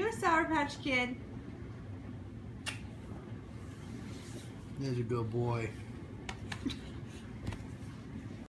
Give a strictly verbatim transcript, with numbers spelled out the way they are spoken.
you a Sour Patch Kid. There's a good boy.